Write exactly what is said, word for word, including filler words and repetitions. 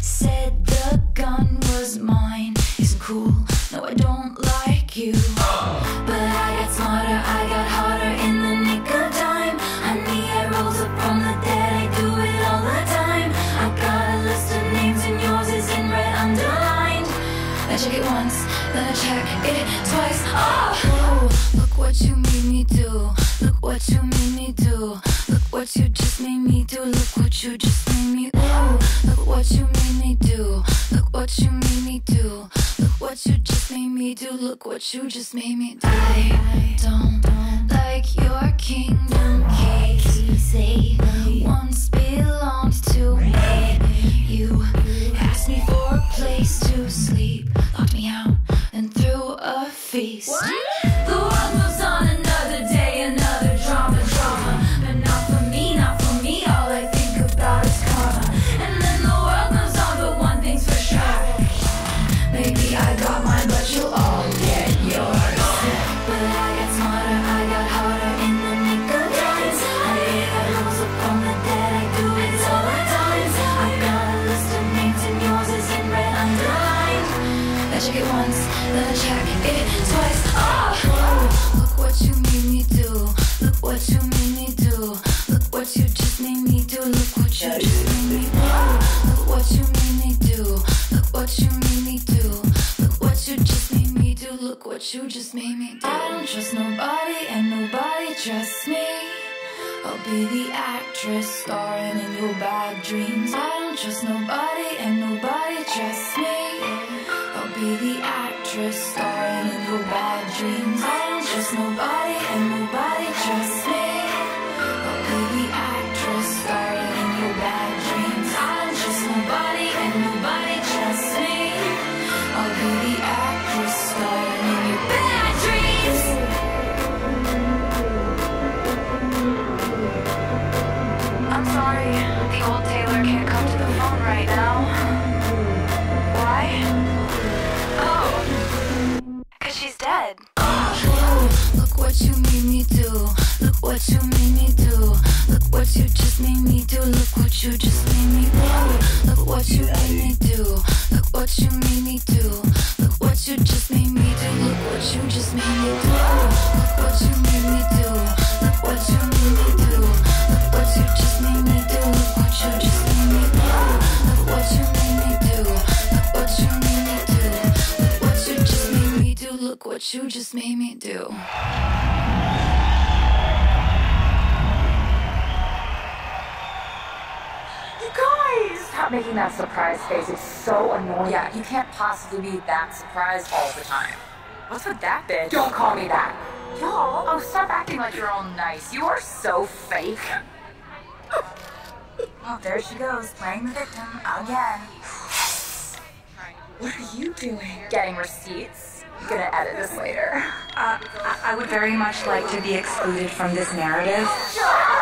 Said the gun was mine. Isn't cool, no I don't like you. But I got smarter, I got harder in the nick of time. Honey, I rose up from the dead, I do it all the time. I got a list of names and yours is in red underlined. I check it once, then I check it twice. Oh! Whoa, look what you made me do. Look what you made me do. Look what you just made me do. Look what you just made me do. Look what you made me do. Look what you made me do. Look what you just made me do. Look what you just made me do. I don't like your kingdom keys. They once belonged to me. You asked me for a place to sleep, locked me out and threw a feast. What? The world moves on, another day, another drama, drama. But not for me, not for me, all I think about is karma. And then the world moves on, but one thing's for sure. Maybe I got mine, but you'll all get yours. But I got smarter, I got harder in the nick of time. I I rose up from the dead, I do it all the time. I got a list of names and yours is in red underlined. I check it once, then I check it twice. Oh! Whoa, look what you made me do. Look what you made me do. Look what you just made me do. Look what you just made me do. Look what you made me do. Look what you made me do. Look what you just made me do. Look what you just made me do. I don't trust nobody and nobody trusts me. I'll be the actress starring in your bad dreams. I don't trust nobody and nobody trusts me. I'll be the actress starring in your bad dreams. I don't trust nobody and nobody trusts me. I'll be the actress starring in your bad dreams. I don't trust nobody and nobody trusts me. I'll be the actress starring in your bad dreams. I'm sorry, the old Taylor can't come to the phone right now. Why? Oh, cause she's dead. Oh, look what you made me do. Look what you made me do. Look what you just made me do. Look what you just made me do. Look what you made me do. Look what you made me do. Look what you just made me do. Look what you just made me do. Look what you made me do. Look what you made me do. Look what you just made me do. Look what you just made me do. Look what you made me do. Look what you made me do. Look what you just made me do. Look what you just made me do. Stop making that surprise face. It's so annoying. Yeah, you can't possibly be that surprised all the time. What's with that bitch? Don't call me that. Y'all, oh, stop acting like you're all nice. You are so fake. Oh, there she goes, playing the victim again. What are you doing? Getting receipts. I'm gonna edit this later. Uh, I, I would very much like to be excluded from this narrative. Shut up!